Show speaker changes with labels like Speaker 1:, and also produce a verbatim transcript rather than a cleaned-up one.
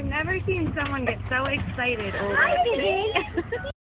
Speaker 1: I've never seen someone get so excited over
Speaker 2: I
Speaker 1: it.
Speaker 2: did.